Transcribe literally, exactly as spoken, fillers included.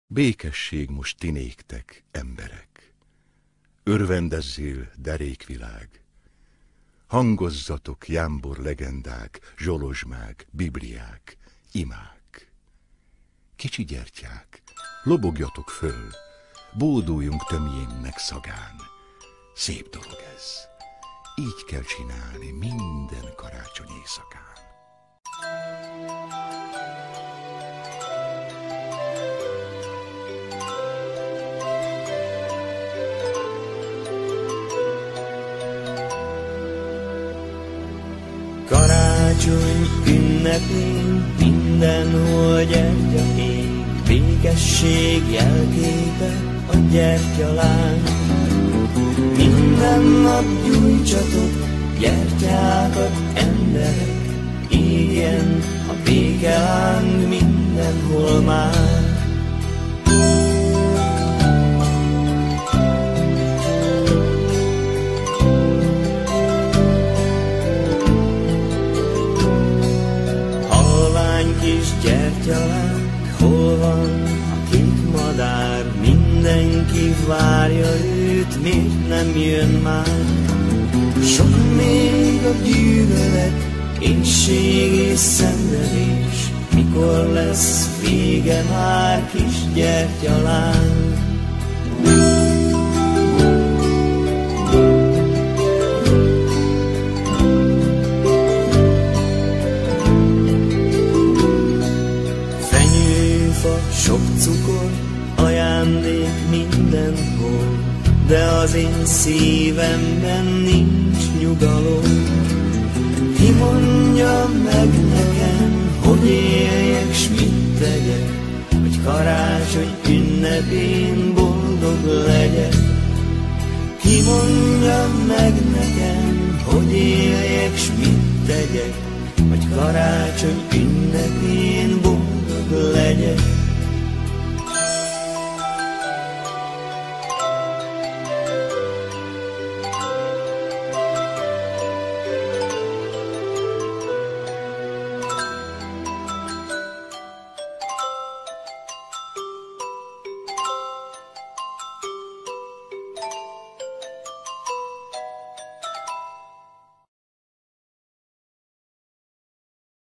Békesség most ti néktek, emberek. Örvendezzél, derékvilág. Hangozzatok, jámbor legendák, zsolozsmák, bibliák, imák. Kicsi gyertyák, lobogjatok föl, bóduljunk tömjénnek szagán. Szép dolog ez. Így kell csinálni minden karácsony éjszakán. Karácsony ünnepén mindenhol gyertya ég, békesség jelképe a gyertyaláng. Minden nap gyújtsatok gyertyákat, emberek, égjen a békeláng mindenhol már. Kis gyertyaláng, hol van a kék madár? Mindenki várja őt, miért nem jön már? Sok még a gyűlölet, éhség és szenvedés, mikor lesz vége már, kis gyertyaláng? Sok cukor, ajándék mindenhol, de az én szívemben nincs nyugalom. Ki mondja meg nekem, hogy éljek, s mit tegyek, hogy karácsony ünnepén boldog legyek? Ki mondja meg nekem, hogy éljek, s mit tegyek, hogy karácsony ünnepén boldog legyek?